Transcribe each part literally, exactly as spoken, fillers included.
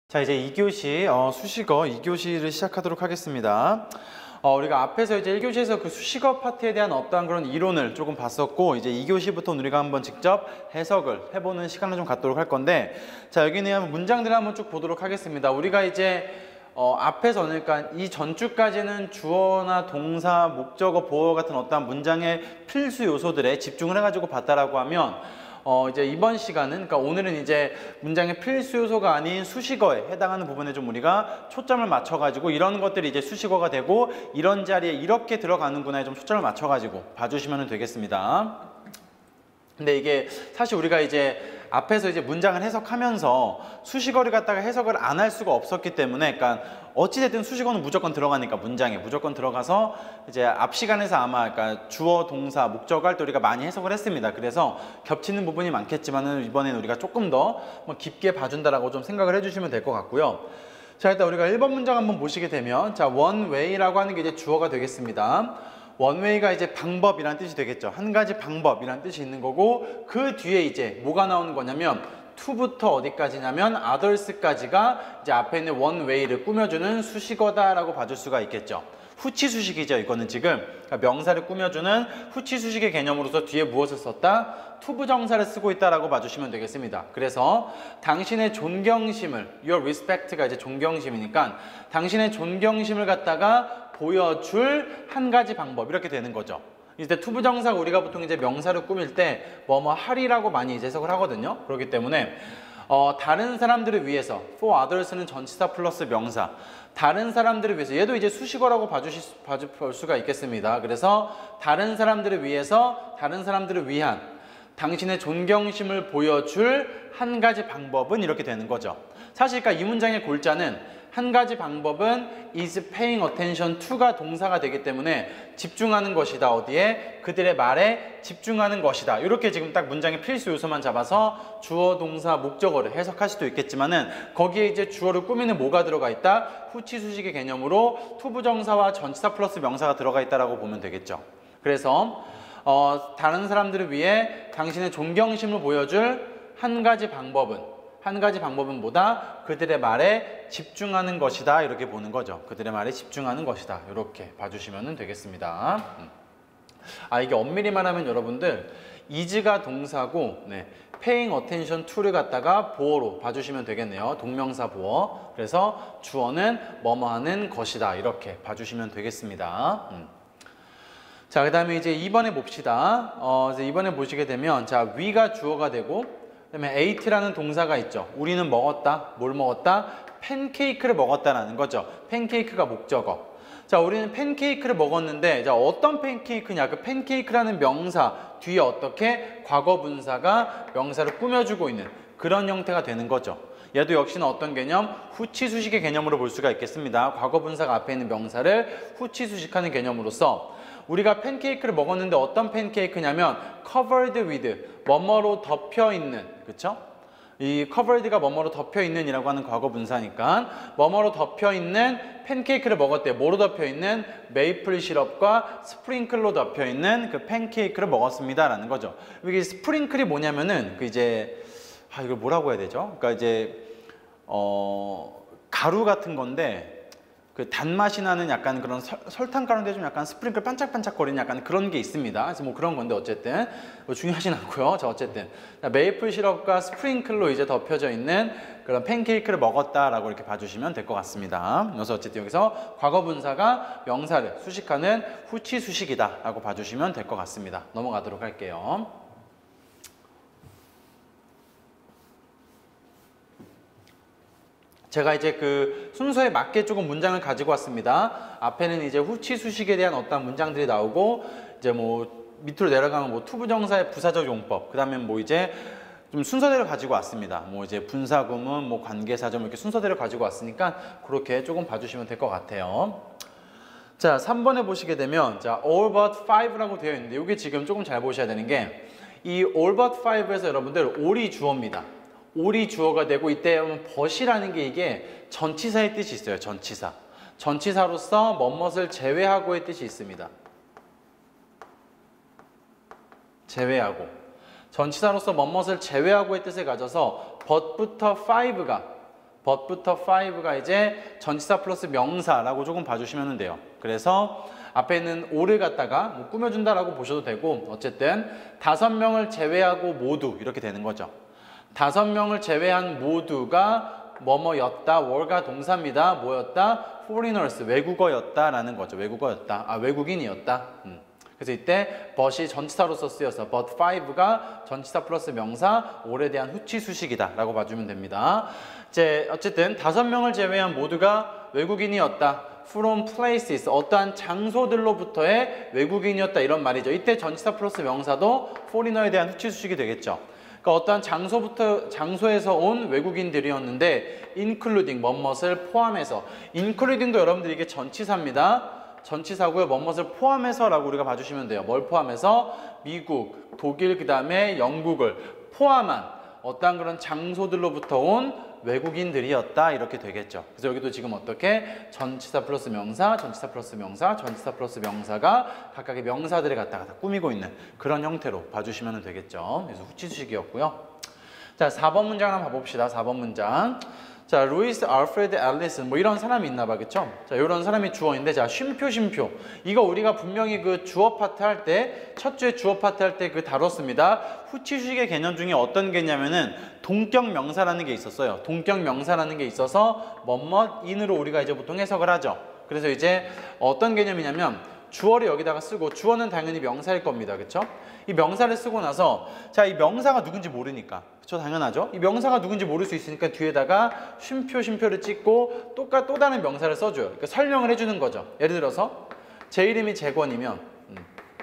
자, 이제 이 교시 어, 수식어 이 교시를 시작하도록 하겠습니다. 어, 우리가 앞에서 이제 일 교시에서 그 수식어 파트에 대한 어떠한 그런 이론을 조금 봤었고, 이제 이 교시부터 우리가 한번 직접 해석을 해보는 시간을 좀 갖도록 할 건데, 자, 여기는 문장들을 한번 쭉 보도록 하겠습니다. 우리가 이제 어, 앞에서 그러니까 이 전주까지는 주어나 동사, 목적어, 보어 같은 어떠한 문장의 필수 요소들에 집중을 해가지고 봤다라고 하면, 어 이제 이번 시간은, 그러니까 오늘은 이제 문장의 필수 요소가 아닌 수식어에 해당하는 부분에 좀 우리가 초점을 맞춰가지고 이런 것들이 이제 수식어가 되고 이런 자리에 이렇게 들어가는구나에 좀 초점을 맞춰가지고 봐주시면 되겠습니다. 근데 이게 사실 우리가 이제 앞에서 이제 문장을 해석하면서 수식어를 갖다가 해석을 안 할 수가 없었기 때문에, 그러니까 어찌됐든 수식어는 무조건 들어가니까 문장에 무조건 들어가서 이제 앞 시간에서 아마 그러니까 주어, 동사, 목적어 할 때 우리가 많이 해석을 했습니다. 그래서 겹치는 부분이 많겠지만은 이번에는 우리가 조금 더 뭐 깊게 봐준다라고 좀 생각을 해주시면 될 것 같고요. 자, 일단 우리가 일 번 문장 한번 보시게 되면, 자, one way라고 하는 게 이제 주어가 되겠습니다. 원웨이가 이제 방법이란 뜻이 되겠죠. 한 가지 방법이란 뜻이 있는 거고, 그 뒤에 이제 뭐가 나오는 거냐면 to부터 어디까지냐면 others까지가 이제 앞에 있는 원웨이를 꾸며주는 수식어다라고 봐줄 수가 있겠죠. 후치 수식이죠. 이거는 지금 그러니까 명사를 꾸며주는 후치 수식의 개념으로서 뒤에 무엇을 썼다? to 부정사를 쓰고 있다라고 봐주시면 되겠습니다. 그래서 당신의 존경심을, your respect가 이제 존경심이니까 당신의 존경심을 갖다가 보여줄 한 가지 방법, 이렇게 되는 거죠. 이때 to 부정사가 우리가 보통 이제 명사를 꾸밀 때 뭐뭐 하리라고 많이 이제 해석을 하거든요. 그렇기 때문에 어, 다른 사람들을 위해서, for others는 전치사 플러스 명사, 다른 사람들을 위해서, 얘도 이제 수식어라고 봐주실 봐주, 볼 수가 있겠습니다. 그래서 다른 사람들을 위해서, 다른 사람들을 위한 당신의 존경심을 보여줄 한 가지 방법은, 이렇게 되는 거죠. 사실 그러니까 이 문장의 골자는 한 가지 방법은 is paying attention to가 동사가 되기 때문에 집중하는 것이다. 어디에? 그들의 말에 집중하는 것이다. 이렇게 지금 딱 문장의 필수 요소만 잡아서 주어, 동사, 목적어를 해석할 수도 있겠지만은 거기에 이제 주어를 꾸미는 뭐가 들어가 있다? 후치 수식의 개념으로 to 부정사와 전치사 플러스 명사가 들어가 있다라고 보면 되겠죠. 그래서 어, 다른 사람들을 위해 당신의 존경심을 보여줄 한 가지 방법은, 한 가지 방법은 뭐다? 그들의 말에 집중하는 것이다. 이렇게 보는 거죠. 그들의 말에 집중하는 것이다. 이렇게 봐주시면 되겠습니다. 아, 이게 엄밀히 말하면 여러분들 is가 동사고, 네, paying attention to를 갖다가 보어로 봐주시면 되겠네요. 동명사 보어. 그래서 주어는 뭐뭐 하는 것이다. 이렇게 봐주시면 되겠습니다. 음. 자, 그 다음에 이제 이 번에 봅시다. 어, 이제 이 번에 보시게 되면, 자, we가 주어가 되고, 그 다음에 ate라는 동사가 있죠. 우리는 먹었다. 뭘 먹었다? 팬케이크를 먹었다라는 거죠. 팬케이크가 목적어. 자, 우리는 팬케이크를 먹었는데, 자, 어떤 팬케이크냐? 그 팬케이크라는 명사 뒤에 어떻게 과거 분사가 명사를 꾸며주고 있는 그런 형태가 되는 거죠. 얘도 역시나 어떤 개념? 후치 수식의 개념으로 볼 수가 있겠습니다. 과거 분사가 앞에 있는 명사를 후치 수식하는 개념으로서 우리가 팬케이크를 먹었는데 어떤 팬케이크냐면 covered with, 뭐뭐로 덮여 있는, 그쵸? 이 covered가 뭐뭐로 덮여 있는 이라고 하는 과거 분사니까 뭐뭐로 덮여 있는 팬케이크를 먹었대요. 뭐로 덮여 있는? 메이플 시럽과 스프링클로 덮여 있는 그 팬케이크를 먹었습니다 라는 거죠. 이게 스프링클이 뭐냐면은 그 이제 아 이걸 뭐라고 해야 되죠? 그러니까 이제 어 가루 같은 건데 그 단맛이 나는 약간 그런 설, 설탕 가루인데 좀 약간 스프링클 반짝반짝거리는 약간 그런 게 있습니다. 그래서 뭐 그런 건데 어쨌든 뭐 중요하진 않고요. 자, 어쨌든 메이플 시럽과 스프링클로 이제 덮여져 있는 그런 팬케이크를 먹었다라고 이렇게 봐주시면 될 것 같습니다. 그래서 어쨌든 여기서 과거 분사가 명사를 수식하는 후치 수식이다라고 봐주시면 될 것 같습니다. 넘어가도록 할게요. 제가 이제 그 순서에 맞게 조금 문장을 가지고 왔습니다. 앞에는 이제 후치 수식에 대한 어떤 문장들이 나오고, 이제 뭐 밑으로 내려가면 뭐 투부정사의 부사적 용법, 그 다음에 뭐 이제 좀 순서대로 가지고 왔습니다. 뭐 이제 분사구문, 뭐 관계사점 이렇게 순서대로 가지고 왔으니까 그렇게 조금 봐주시면 될 것 같아요. 자, 삼 번에 보시게 되면, 자, all but five라고 되어 있는데, 이게 지금 조금 잘 보셔야 되는 게, 이 all but five에서 여러분들 all이 주어입니다. all이 주어가 되고, 이때 but이라는 게 이게 전치사의 뜻이 있어요. 전치사. 전치사로서 뭐뭇을 제외하고의 뜻이 있습니다. 제외하고. 전치사로서 뭐뭇을 제외하고의 뜻을 가져서 but부터 five가 but부터 five가 이제 전치사 플러스 명사라고 조금 봐주시면 돼요. 그래서 앞에 있는 오를 갖다가 뭐 꾸며준다라고 보셔도 되고 어쨌든 다섯 명을 제외하고 모두 이렇게 되는 거죠. 다섯 명을 제외한 모두가 뭐뭐였다. were가 동사입니다. 뭐였다? foreigners, 외국어였다라는 거죠. 외국어였다. 아, 외국인이었다. 음. 그래서 이때 but이 전치사로서 쓰여서 but five가 전치사 플러스 명사, 올에 대한 후치 수식이다 라고 봐주면 됩니다. 이제 어쨌든 다섯 명을 제외한 모두가 외국인이었다. from places, 어떠한 장소들로부터의 외국인이었다 이런 말이죠. 이때 전치사 플러스 명사도 foreigner에 대한 후치 수식이 되겠죠. 그러니까 어떠한 장소부터 장소에서 온 외국인들이었는데 including 뭐뭇을 포함해서, including도 여러분들이 이게 전치사입니다. 전치사고요. 뭐뭇을 포함해서라고 우리가 봐주시면 돼요. 뭘 포함해서? 미국, 독일, 그 다음에 영국을 포함한 어떠한 그런 장소들로부터 온 외국인들이었다 이렇게 되겠죠. 그래서 여기도 지금 어떻게 전치사 플러스 명사, 전치사 플러스 명사, 전치사 플러스 명사가 각각의 명사들을 갖다가 다 꾸미고 있는 그런 형태로 봐주시면 되겠죠. 그래서 후치수식이었고요. 자, 사 번 문장 한번 봐봅시다. 사 번 문장. 자, 루이스 알프레드 앨리슨 뭐 이런 사람이 있나 봐, 그쵸? 자, 이런 사람이 주어인데, 자, 쉼표, 쉼표. 이거 우리가 분명히 그 주어 파트 할 때, 첫 주에 주어 파트 할 때 그 다뤘습니다. 후치수식의 개념 중에 어떤 개념이냐면은 동격 명사라는 게 있었어요. 동격 명사라는 게 있어서 뭐뭐 인으로 우리가 이제 보통 해석을 하죠. 그래서 이제 어떤 개념이냐면 주어를 여기다가 쓰고, 주어는 당연히 명사일 겁니다. 그쵸? 이 명사를 쓰고 나서, 자, 이 명사가 누군지 모르니까, 그쵸? 당연하죠? 이 명사가 누군지 모를 수 있으니까 뒤에다가 쉼표, 쉼표를 찍고 똑같, 또 다른 명사를 써줘요. 그러니까 설명을 해주는 거죠. 예를 들어서 제 이름이 재권이면 음,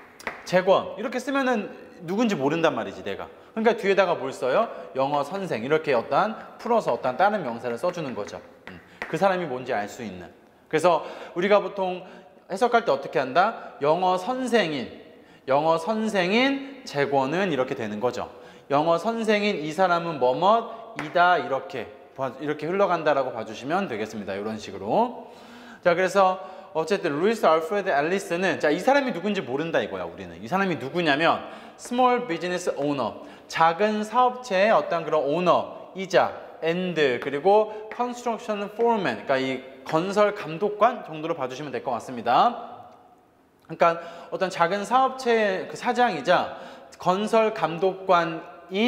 재권 이렇게 쓰면은 누군지 모른단 말이지, 내가. 그러니까 뒤에다가 뭘 써요? 영어 선생 이렇게 어떠한 풀어서 어떠한 다른 명사를 써주는 거죠. 음, 그 사람이 뭔지 알 수 있는. 그래서 우리가 보통 해석할 때 어떻게 한다? 영어 선생인, 영어 선생인 재권은 이렇게 되는 거죠. 영어 선생인 이 사람은 뭐뭐이다 이렇게 이렇게 흘러간다라고 봐주시면 되겠습니다. 이런 식으로. 자, 그래서 어쨌든 루이스 알프레드 앨리스는, 자, 이 사람이 누군지 모른다 이거야. 우리는 이 사람이 누구냐면 small business owner, 작은 사업체의 어떤 그런 오너이자 and 그리고 construction foreman, 그러니까 이 건설 감독관 정도로 봐주시면 될 것 같습니다. 그러니까 어떤 작은 사업체의 그 사장이자 건설 감독관인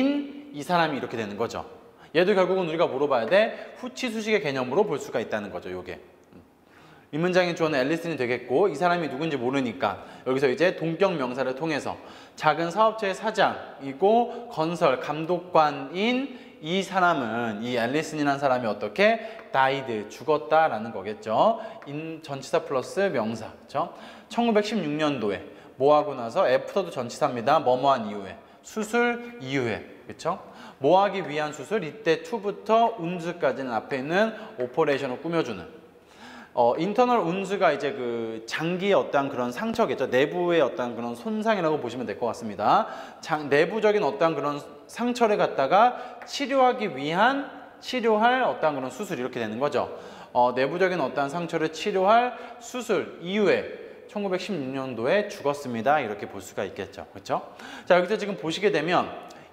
이 사람이 이렇게 되는 거죠. 얘도 결국은 우리가 물어봐야 돼. 후치 수식의 개념으로 볼 수가 있다는 거죠. 요게. 이 문장의 주어는 앨리슨이 되겠고, 이 사람이 누군지 모르니까 여기서 이제 동격 명사를 통해서 작은 사업체의 사장이고 건설 감독관인 이 사람은, 이 앨리슨이라는 사람이 어떻게 died, 죽었다라는 거겠죠. 인 전치사 플러스 명사. 그렇죠? 천구백십육 년도에 뭐 하고 나서 애프터도 전치사입니다. 뭐뭐한 이후에, 수술 이후에. 그렇죠? 뭐 하기 위한 수술, 이때 to부터 운즈까지는 앞에 있는 오퍼레이션을 꾸며주는. 어, 인터널 운즈가 이제 그 장기의 어떠한 그런 상처겠죠. 내부의 어떠한 그런 손상이라고 보시면 될 것 같습니다. 장, 내부적인 어떠한 그런 상처를 갖다가 치료하기 위한, 치료할 어떠한 그런 수술 이렇게 되는 거죠. 어, 내부적인 어떠한 상처를 치료할 수술 이후에 천구백십육 년도에 죽었습니다. 이렇게 볼 수가 있겠죠. 그렇죠? 자, 여기서 지금 보시게 되면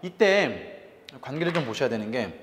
이때 관계를 좀 보셔야 되는 게,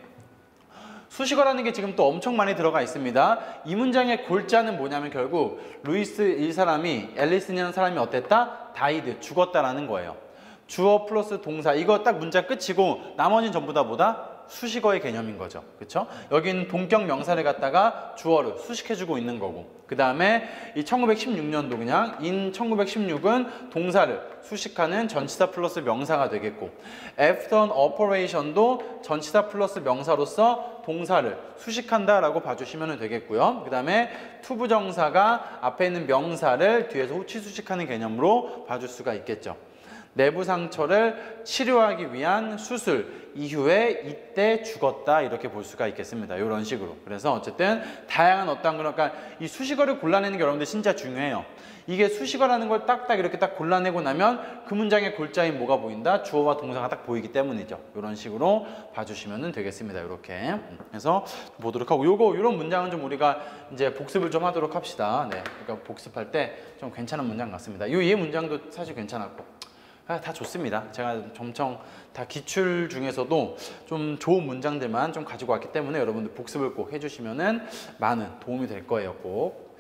수식어라는 게 지금 또 엄청 많이 들어가 있습니다. 이 문장의 골자는 뭐냐면 결국 루이스 이 사람이, 앨리슨이라는 사람이 어땠다? died, 죽었다라는 거예요. 주어 플러스 동사, 이거 딱 문장 끝이고 나머지는 전부 다 뭐다? 수식어의 개념인 거죠. 그렇죠? 여기는 동격 명사를 갖다가 주어를 수식해주고 있는 거고, 그 다음에 이 천구백십육 년도 그냥 in 천구백십육은 동사를 수식하는 전치사 플러스 명사가 되겠고, after an operation도 전치사 플러스 명사로서 동사를 수식한다라고 봐주시면 되겠고요. 그 다음에 to 부정사가 앞에 있는 명사를 뒤에서 후치 수식하는 개념으로 봐줄 수가 있겠죠. 내부 상처를 치료하기 위한 수술 이후에 이때 죽었다 이렇게 볼 수가 있겠습니다. 이런 식으로. 그래서 어쨌든 다양한 어떤 그런, 그러니까 이 수식어를 골라내는 게 여러분들 진짜 중요해요. 이게 수식어라는 걸 딱딱 이렇게 딱 골라내고 나면 그 문장의 골자인 뭐가 보인다? 주어와 동사가 딱 보이기 때문이죠. 이런 식으로 봐주시면 되겠습니다. 이렇게. 그래서 보도록 하고, 요거 이런 문장은 좀 우리가 이제 복습을 좀 하도록 합시다. 네, 그러니까 복습할 때 좀 괜찮은 문장 같습니다. 이 예 문장도 사실 괜찮았고. 아, 다 좋습니다. 제가 엄청 다 기출 중에서도 좀 좋은 문장들만 좀 가지고 왔기 때문에 여러분들 복습을 꼭 해주시면은 많은 도움이 될 거예요, 꼭.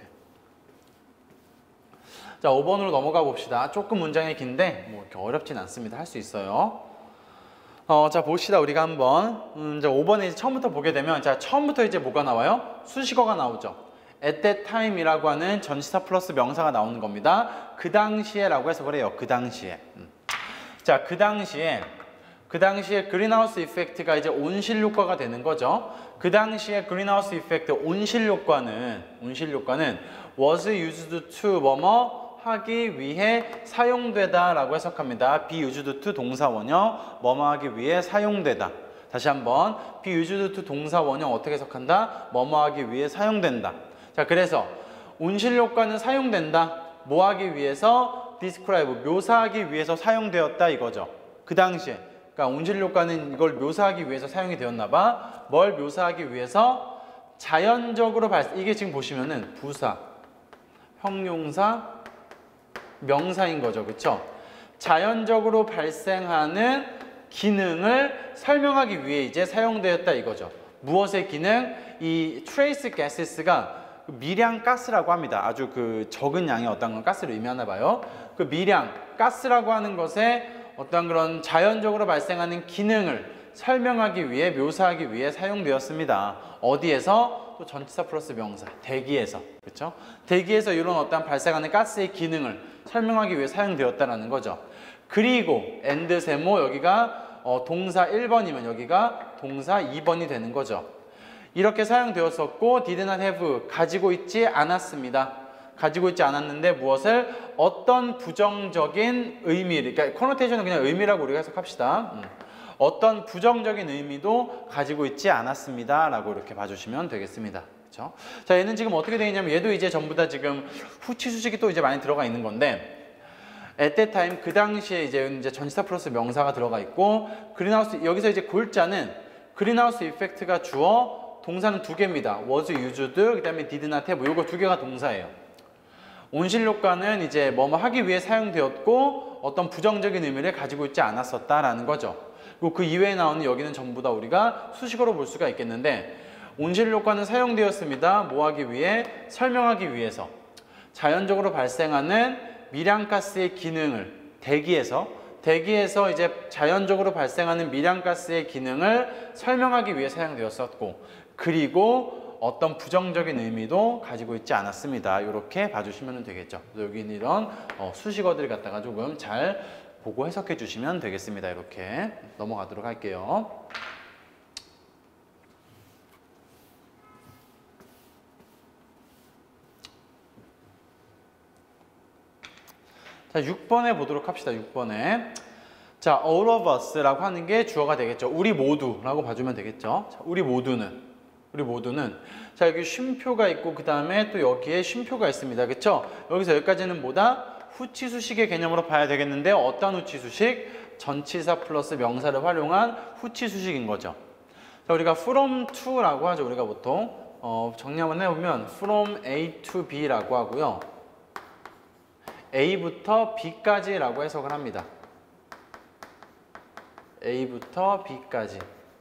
자, 오 번으로 넘어가 봅시다. 조금 문장이 긴데 뭐 이렇게 어렵진 않습니다. 할 수 있어요. 어, 자, 봅시다. 우리가 한번 음, 이제 오 번에 이제 처음부터 보게 되면, 자, 처음부터 이제 뭐가 나와요? 수식어가 나오죠. at that time이라고 하는 전치사 플러스 명사가 나오는 겁니다. 그 당시에라고 해서 그래요. 그 당시에. 음. 자, 그 당시에 그 당시에 그린하우스 이펙트가 이제 온실 효과가 되는 거죠. 그 당시에 그린하우스 이펙트 온실 효과는 온실 효과는 was used to 뭐뭐 하기 위해 사용되다라고 해석합니다. be used to 동사 원형 뭐뭐 하기 위해 사용되다. 다시 한번 be used to 동사 원형 어떻게 해석한다? 뭐뭐 하기 위해 사용된다. 자, 그래서 온실 효과는 사용된다. 뭐 하기 위해서? describe, 묘사하기 위해서 사용되었다 이거죠. 그 당시에. 그러니까 온실 효과는 이걸 묘사하기 위해서 사용이 되었나 봐. 뭘 묘사하기 위해서? 자연적으로 발생, 이게 지금 보시면은 부사, 형용사, 명사인 거죠. 그쵸? 자연적으로 발생하는 기능을 설명하기 위해 이제 사용되었다 이거죠. 무엇의 기능? 이 trace gases가 미량 가스라고 합니다. 아주 그 적은 양의 어떤 가스를 의미하나 봐요. 그 미량 가스라고 하는 것에 어떤 그런 자연적으로 발생하는 기능을 설명하기 위해, 묘사하기 위해 사용되었습니다. 어디에서? 또 전치사 플러스 명사, 대기에서. 그렇죠? 대기에서 이런 어떤 발생하는 가스의 기능을 설명하기 위해 사용되었다는 거죠. 그리고 and 세모 여기가 어, 동사 일 번이면 여기가 동사 이 번이 되는 거죠. 이렇게 사용되었었고 did not have, 가지고 있지 않았습니다. 가지고 있지 않았는데 무엇을? 어떤 부정적인 의미, 그러니까 코노테이션은 그냥 의미라고 우리가 해석합시다. 음. 어떤 부정적인 의미도 가지고 있지 않았습니다 라고 이렇게 봐주시면 되겠습니다. 그렇죠? 자, 얘는 지금 어떻게 되어 있냐면 얘도 이제 전부 다 지금 후치 수식이 또 이제 많이 들어가 있는 건데 at that time, 그 당시에 이제, 이제 전치사 플러스 명사가 들어가 있고 그린하우스, 여기서 이제 골자는 그린하우스 이펙트가 주어, 동사는 두 개입니다. was used, 그 다음에 did not have, 요거 두 개가 동사예요. 온실 효과는 이제 뭐뭐 하기 위해 사용되었고 어떤 부정적인 의미를 가지고 있지 않았었다라는 거죠. 그리고 그 이외에 나오는 여기는 전부 다 우리가 수식어로 볼 수가 있겠는데 온실 효과는 사용되었습니다. 뭐 하기 위해? 설명하기 위해서. 자연적으로 발생하는 미량가스의 기능을 대기에서 대기에서 이제 자연적으로 발생하는 미량가스의 기능을 설명하기 위해 사용되었었고 그리고 어떤 부정적인 의미도 가지고 있지 않았습니다. 이렇게 봐주시면 되겠죠. 여기는 이런 어, 수식어들 갖다가 조금 잘 보고 해석해 주시면 되겠습니다. 이렇게 넘어가도록 할게요. 자, 육 번에 보도록 합시다. 육 번에. 자, all of us라고 하는 게 주어가 되겠죠. 우리 모두라고 봐주면 되겠죠. 자, 우리 모두는, 우리 모두는. 자, 여기 쉼표가 있고, 그 다음에 또 여기에 쉼표가 있습니다. 그쵸? 여기서 여기까지는 뭐다? 후치수식의 개념으로 봐야 되겠는데, 어떤 후치수식? 전치사 플러스 명사를 활용한 후치수식인 거죠. 자, 우리가 from to라고 하죠. 우리가 보통. 어, 정리 한번 해보면, from A to B라고 하고요. A부터 B까지라고 해석을 합니다. A부터 B까지.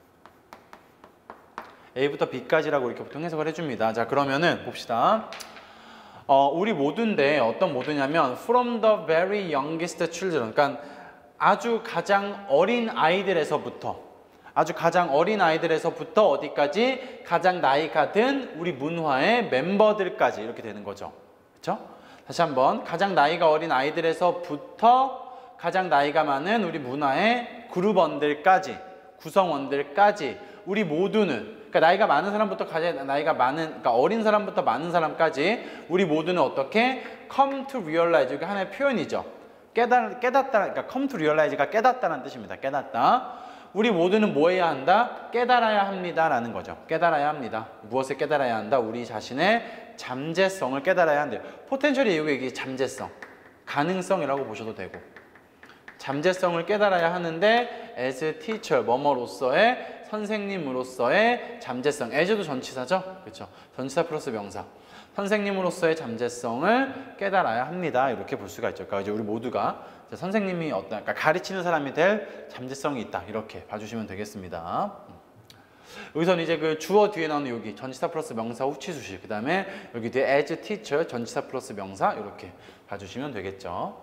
A부터 B까지라고 이렇게 보통 해석을 해줍니다. 자, 그러면은 봅시다. 어, 우리 모두인데 어떤 모두냐면 from the very youngest children, 그러니까 아주 가장 어린 아이들에서부터 아주 가장 어린 아이들에서부터 어디까지? 가장 나이가 든 우리 문화의 멤버들까지 이렇게 되는 거죠. 그렇죠? 다시 한번 가장 나이가 어린 아이들에서부터 가장 나이가 많은 우리 문화의 그룹원들까지, 구성원들까지 우리 모두는, 그러니까 나이가 많은 사람부터 가장 나이가 많은, 그러니까 어린 사람부터 많은 사람까지 우리 모두는 어떻게 come to realize, 이게 하나의 표현이죠. 깨달, 깨닫다, 그러니까 come to realize가 깨닫다는 뜻입니다. 깨닫다. 우리 모두는 뭐 해야 한다? 깨달아야 합니다 라는 거죠. 깨달아야 합니다. 무엇을 깨달아야 한다? 우리 자신의 잠재성을 깨달아야 한대요. 포텐셜이 이게 잠재성, 가능성이라고 보셔도 되고, 잠재성을 깨달아야 하는데 as teacher, 뭐뭐로서의, 선생님으로서의 잠재성. as도 전치사죠? 그렇죠? 전치사 플러스 명사. 선생님으로서의 잠재성을 깨달아야 합니다. 이렇게 볼 수가 있죠. 그러니까 이제 우리 모두가 자, 선생님이 어떤 그러니까 가르치는 사람이 될 잠재성이 있다. 이렇게 봐주시면 되겠습니다. 여기서는 이제 그 주어 뒤에 나오는 여기 전치사 플러스 명사 후치 수식, 그 다음에 여기 뒤에 as teacher 전치사 플러스 명사 이렇게 봐주시면 되겠죠.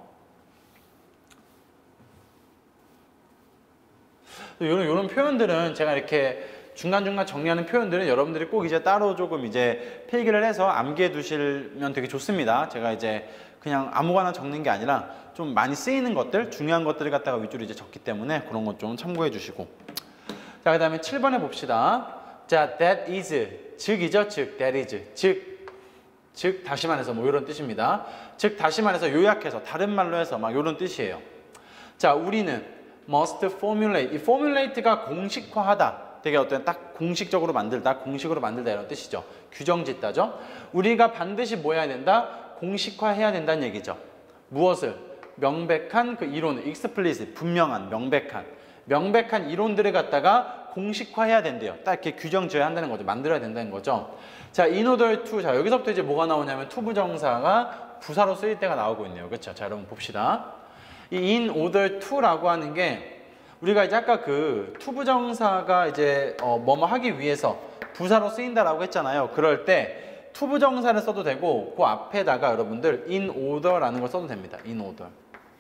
이런 이런 표현들은 제가 이렇게 중간중간 정리하는 표현들은 여러분들이 꼭 이제 따로 조금 이제 필기를 해서 암기해 두시면 되게 좋습니다. 제가 이제 그냥 아무거나 적는 게 아니라 좀 많이 쓰이는 것들, 중요한 것들을 갖다가 위주로 이제 적기 때문에 그런 것 좀 참고해 주시고. 자, 그 다음에 칠 번에 봅시다. 자, that is, 즉이죠. 즉, that is, 즉, 즉, 다시 말해서 뭐 이런 뜻입니다. 즉, 다시 말해서 요약해서 다른 말로 해서 막 이런 뜻이에요. 자, 우리는 must formulate, 이 formulate가 공식화하다. 되게 어떤 딱 공식적으로 만들다, 공식으로 만들다 이런 뜻이죠. 규정 짓다죠. 우리가 반드시 뭐 해야 된다? 공식화해야 된다는 얘기죠. 무엇을? 명백한 그 이론을, explicit, 분명한, 명백한, 명백한 이론들을 갖다가 공식화해야 된대요. 딱 이렇게 규정 지어야 한다는 거죠. 만들어야 된다는 거죠. 자, in order to, 자 여기서부터 이제 뭐가 나오냐면 to 부정사가 부사로 쓰일 때가 나오고 있네요. 그렇죠? 자, 여러분 봅시다. 이 in order to라고 하는 게 우리가 이제 아까 그 to 부정사가 이제 어, 뭐뭐 하기 위해서 부사로 쓰인다라고 했잖아요. 그럴 때 to 부정사를 써도 되고 그 앞에다가 여러분들 in order라는 걸 써도 됩니다. in order.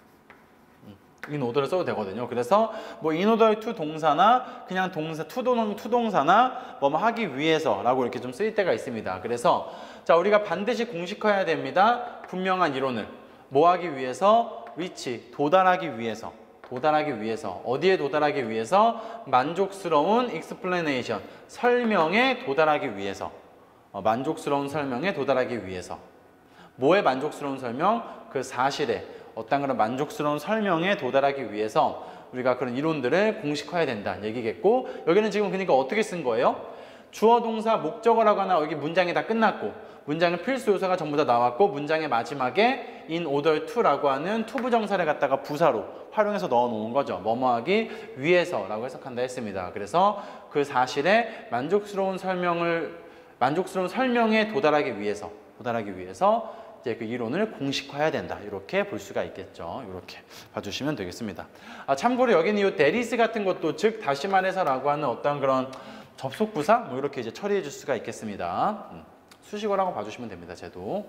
in order를 써도 되거든요. 그래서 뭐 in order to 동사나 그냥 동사 to 동 to 동사나 뭐뭐 하기 위해서라고 이렇게 좀 쓰일 때가 있습니다. 그래서 자, 우리가 반드시 공식화해야 됩니다. 분명한 이론을 뭐 하기 위해서? which 도달하기 위해서. 도달하기 위해서. 어디에 도달하기 위해서? 만족스러운 explanation, 설명에 도달하기 위해서. 어, 만족스러운 설명에 도달하기 위해서. 뭐에 만족스러운 설명? 그 사실에 어떤 그런 만족스러운 설명에 도달하기 위해서 우리가 그런 이론들을 공식화해야 된다는 얘기겠고, 여기는 지금 그러니까 어떻게 쓴 거예요? 주어, 동사, 목적어라고 하나 여기 문장이 다 끝났고 문장의 필수 요소가 전부 다 나왔고 문장의 마지막에 in order to라고 하는 to 부정사를 갖다가 부사로 활용해서 넣어 놓은 거죠. 뭐뭐하기 위해서라고 해석한다 했습니다. 그래서 그 사실에 만족스러운 설명을 만족스러운 설명에 도달하기 위해서 도달하기 위해서 이제 그 이론을 공식화해야 된다. 이렇게 볼 수가 있겠죠. 이렇게 봐주시면 되겠습니다. 아, 참고로 여기는 이 that is 같은 것도 즉 다시 말해서라고 하는 어떤 그런 접속 부사 뭐 이렇게 이제 처리해 줄 수가 있겠습니다. 음, 수식어라고 봐주시면 됩니다. 쟤도.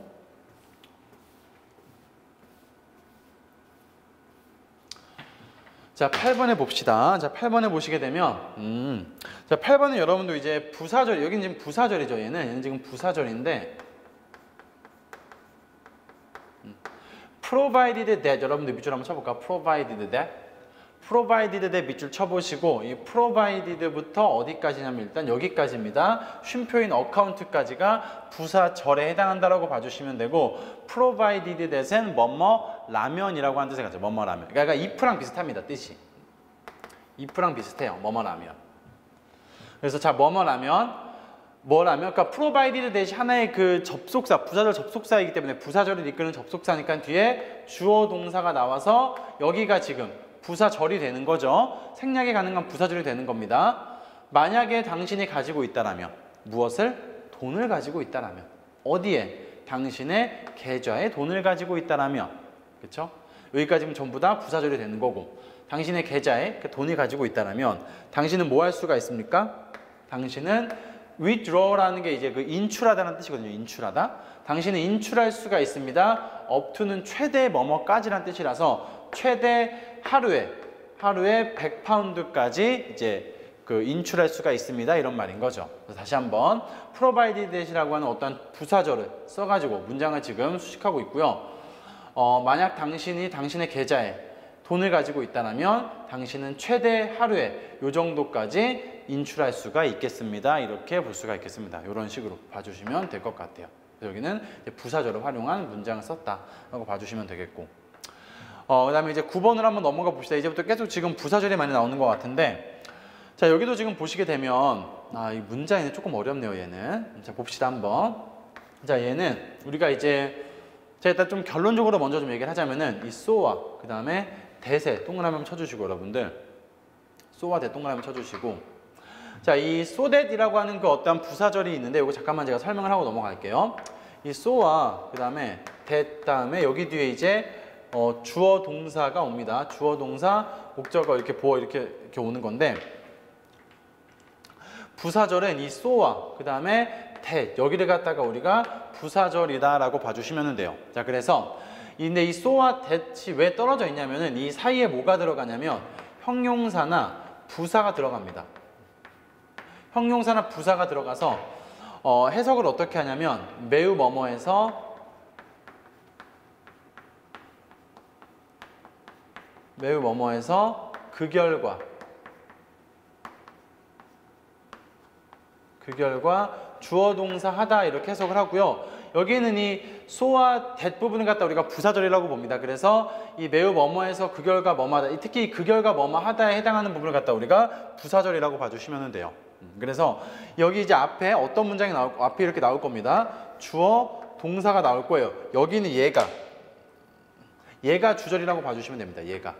자, 팔 번에 봅시다. 자, 팔 번에 보시게 되면 음, 자, 팔 번은 여러분도 이제 부사절, 여기는 지금 부사절이죠. 얘는 얘는 지금 부사절인데 음, provided that 여러분들 밑줄 한번 쳐볼까? provided that provided that 밑줄 쳐보시고 이 provided부터 어디까지냐면 일단 여기까지입니다. 쉼표인 account까지가 부사절에 해당한다라고 봐주시면 되고 provided that은 뭐뭐 라면이라고 하는 뜻에 가죠. 뭐뭐 라면. 그러니까 if랑 비슷합니다. 뜻이. if랑 비슷해요. 뭐뭐 라면. 그래서 자 뭐뭐 라면 뭐라면 그러니까 provided that이 하나의 그 접속사, 부사절 접속사이기 때문에 부사절을 이끄는 접속사니까 뒤에 주어 동사가 나와서 여기가 지금 부사절이 되는 거죠. 생략이 가능한 부사절이 되는 겁니다. 만약에 당신이 가지고 있다라면 무엇을? 돈을 가지고 있다라면 어디에? 당신의 계좌에 돈을 가지고 있다라면 그렇죠? 여기까지는 전부 다 부사절이 되는 거고 당신의 계좌에 돈이 가지고 있다라면 당신은 뭐 할 수가 있습니까? 당신은 withdraw라는 게 이제 그 인출하다는 뜻이거든요. 인출하다. 당신은 인출할 수가 있습니다. up to는 최대 뭐뭐까지라는 뜻이라서 최대 하루에 하루에 백 파운드까지 이제 그 인출할 수가 있습니다. 이런 말인 거죠. 그래서 다시 한번 provided that이라고 하는 어떤 부사절을 써가지고 문장을 지금 수식하고 있고요. 어, 만약 당신이 당신의 계좌에 돈을 가지고 있다면 당신은 최대 하루에 요 정도까지 인출할 수가 있겠습니다. 이렇게 볼 수가 있겠습니다. 이런 식으로 봐주시면 될 것 같아요. 여기는 부사절을 활용한 문장을 썼다라고 봐주시면 되겠고, 어, 그 다음에 이제 구 번으로 한번 넘어가 봅시다. 이제부터 계속 지금 부사절이 많이 나오는 것 같은데, 자 여기도 지금 보시게 되면 아, 이 문장이 조금 어렵네요. 얘는. 자 봅시다 한번. 자 얘는 우리가 이제 자 일단 좀 결론적으로 먼저 좀 얘기를 하자면은 이 so와 그 다음에 that에 동그라미 한번 쳐주시고 여러분들 so와 that 동그라미 쳐주시고 자 이 so that이라고 하는 그 어떠한 부사절이 있는데 이거 잠깐만 제가 설명을 하고 넘어갈게요. 이 so와 그 다음에 that 다음에 여기 뒤에 이제 어, 주어 동사가 옵니다. 주어 동사, 목적어 이렇게 보어 이렇게 이렇게 오는 건데 부사절은 이 so와 그 다음에 that 여기를 갖다가 우리가 부사절이다라고 봐주시면 돼요. 자, 그래서 근데 이 so와 that이 왜 떨어져 있냐면은 이 사이에 뭐가 들어가냐면 형용사나 부사가 들어갑니다. 형용사나 부사가 들어가서 어, 해석을 어떻게 하냐면 매우 뭐뭐해서 매우 뭐뭐해서 그 결과 그 결과 주어 동사 하다 이렇게 해석을 하고요. 여기는 이 so와 that 부분을 갖다 우리가 부사절이라고 봅니다. 그래서 이 매우 뭐뭐해서 그 결과 뭐뭐하다 특히 그 결과 뭐뭐하다에 해당하는 부분을 갖다 우리가 부사절이라고 봐주시면 돼요. 그래서 여기 이제 앞에 어떤 문장이 나올 앞에 이렇게 나올 겁니다. 주어 동사가 나올 거예요. 여기는 얘가 얘가 주절이라고 봐주시면 됩니다. 얘가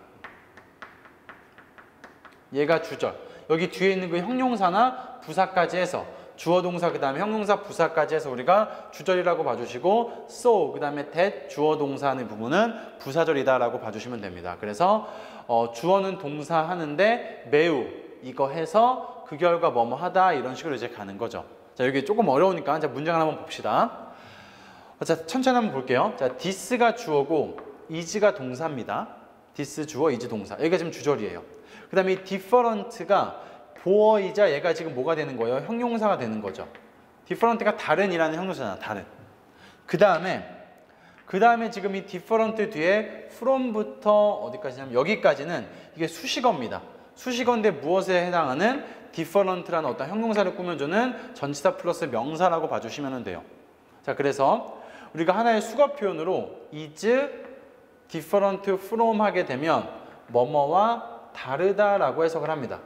얘가 주절. 여기 뒤에 있는 그 형용사나 부사까지 해서 주어 동사 그 다음에 형용사 부사까지 해서 우리가 주절이라고 봐주시고 so 그 다음에 that 주어 동사 하는 부분은 부사절이다 라고 봐주시면 됩니다. 그래서 어, 주어는 동사 하는데 매우 이거 해서 그 결과 뭐뭐 하다 이런 식으로 이제 가는 거죠. 자, 여기 조금 어려우니까 자, 문장을 한번 봅시다. 자, 천천히 한번 볼게요. 자, this가 주어고 is가 동사입니다. this 주어, is 동사. 여기가 지금 주절이에요. 그 다음에 이 different가 보어이자 얘가 지금 뭐가 되는 거예요? 형용사가 되는 거죠. different가 다른이라는 형용사잖아. 다른. 그 다음에 그 다음에 지금 이 different 뒤에 from부터 어디까지냐면 여기까지는 이게 수식어입니다. 수식어인데 무엇에 해당하는 different라는 어떤 형용사를 꾸며주는 전치사 플러스 명사라고 봐주시면 돼요. 자, 그래서 우리가 하나의 수거 표현으로 is different from 하게 되면 뭐뭐와 다르다라고 해석을 합니다.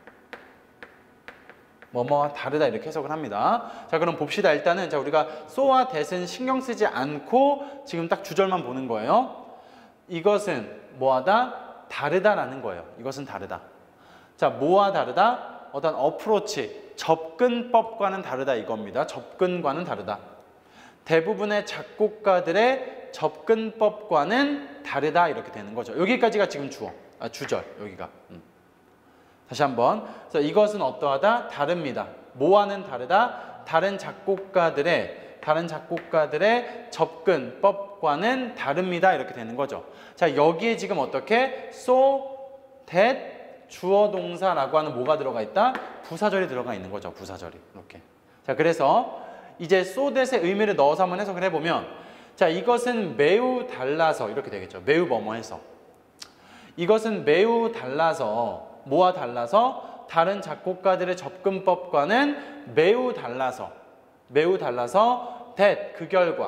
뭐뭐와 다르다 이렇게 해석을 합니다. 자, 그럼 봅시다. 일단은 자, 우리가 so와 that은 신경 쓰지 않고 지금 딱 주절만 보는 거예요. 이것은 뭐하다? 다르다라는 거예요. 이것은 다르다. 자, 뭐와 다르다? 어떤 어프로치, 접근법과는 다르다 이겁니다. 접근과는 다르다. 대부분의 작곡가들의 접근법과는 다르다 이렇게 되는 거죠. 여기까지가 지금 주어, 아, 주절 여기가. 음. 다시 한번. 그래서 이것은 어떠하다? 다릅니다. 뭐와는 다르다? 다른 작곡가들의 다른 작곡가들의 접근법과는 다릅니다. 이렇게 되는 거죠. 자, 여기에 지금 어떻게 so, that 주어 동사라고 하는 뭐가 들어가 있다? 부사절이 들어가 있는 거죠. 부사절이. 이렇게. 자, 그래서 이제 so that의 의미를 넣어서 한번 해석을 해보면 자, 이것은 매우 달라서 이렇게 되겠죠. 매우 뭐뭐해서. 이것은 매우 달라서 뭐와 달라서 다른 작곡가들의 접근법과는 매우 달라서 매우 달라서 that 그 결과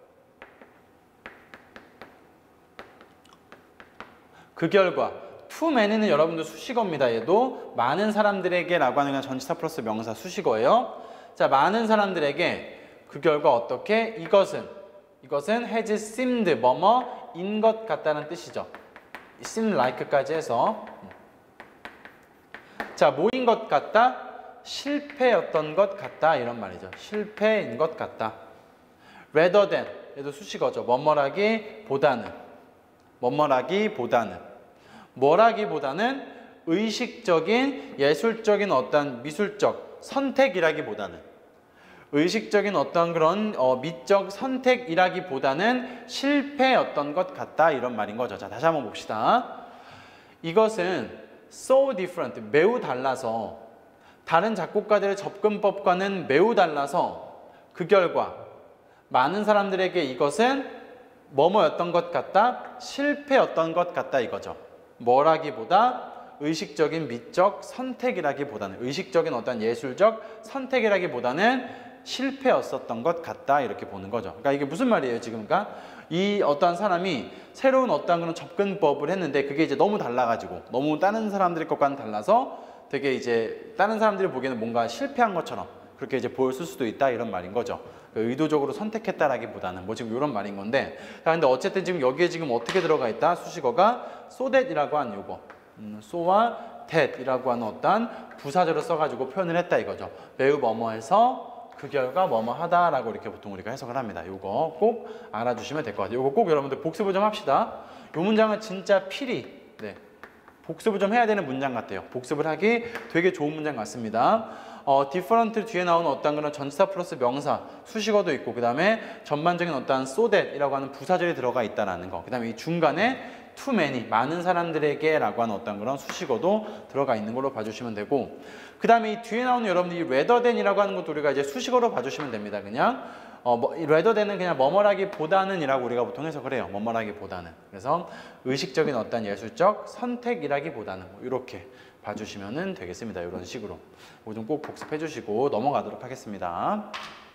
그 결과 to many는 여러분들 수식어입니다. 얘도 많은 사람들에게 라고 하는 건 전치사 플러스 명사 수식어예요. 자, 많은 사람들에게 그 결과 어떻게 이것은 이것은 has seemed 뭐뭐인 것 같다는 뜻이죠. seem like까지 해서 자, 뭐인 것 같다? 실패였던 것 같다 이런 말이죠. 실패인 것 같다. rather than 얘도 수식어죠. 뭐뭐라기 보다는 뭐뭐라기 보다는 뭐라기보다는 의식적인 예술적인 어떤 미술적 선택이라기보다는 의식적인 어떤 그런 어, 미적 선택이라기보다는 실패였던 것 같다 이런 말인 거죠. 자, 다시 한번 봅시다. 이것은 so different, 매우 달라서 다른 작곡가들의 접근법과는 매우 달라서 그 결과 많은 사람들에게 이것은 뭐뭐였던 것 같다? 실패였던 것 같다 이거죠. 뭐라기보다 의식적인 미적 선택이라기보다는 의식적인 어떤 예술적 선택이라기보다는 실패였었던 것 같다 이렇게 보는 거죠. 그러니까 이게 무슨 말이에요 지금? 그러니까 이 어떠한 사람이 새로운 어떠한 그런 접근법을 했는데 그게 이제 너무 달라가지고 너무 다른 사람들 것과는 달라서 되게 이제 다른 사람들이 보기에는 뭔가 실패한 것처럼 그렇게 이제 보였을 수도 있다 이런 말인 거죠. 의도적으로 선택했다라기보다는 뭐 지금 이런 말인 건데, 자, 근데 어쨌든 지금 여기에 지금 어떻게 들어가 있다? 수식어가 so that이라고 하는 요거, 음, so와 that이라고 하는 어떤 부사절을 써가지고 표현을 했다 이거죠. 매우 뭐뭐해서 그 결과 뭐뭐 하다라고 이렇게 보통 우리가 해석을 합니다. 요거 꼭 알아주시면 될 것 같아요. 요거 꼭 여러분들 복습을 좀 합시다. 요 문장은 진짜 필히 네, 복습을 좀 해야 되는 문장 같아요. 복습을 하기 되게 좋은 문장 같습니다. 어, different 뒤에 나오는 어떤 그런 전치사 플러스 명사, 수식어도 있고, 그 다음에 전반적인 어떤 so that이라고 하는 부사절이 들어가 있다라는 거. 그 다음에 이 중간에 too many, 많은 사람들에게 라고 하는 어떤 그런 수식어도 들어가 있는 걸로 봐주시면 되고, 그 다음에 이 뒤에 나오는 여러분들 이 rather than이라고 하는 것도 우리가 이제 수식어로 봐주시면 됩니다. 그냥 어, 뭐, rather than은 그냥 뭐뭐라기보다는 이라고 우리가 보통 해석을 해요. 뭐뭐라기보다는. 그래서 의식적인 어떤 예술적 선택이라기보다는 뭐 이렇게 봐주시면 되겠습니다. 이런 식으로. 이거 좀 꼭 복습해 주시고 넘어가도록 하겠습니다.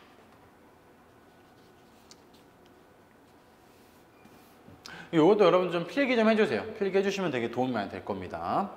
이것도 여러분 좀 필기 좀 해주세요. 필기 해주시면 되게 도움이 많이 될 겁니다.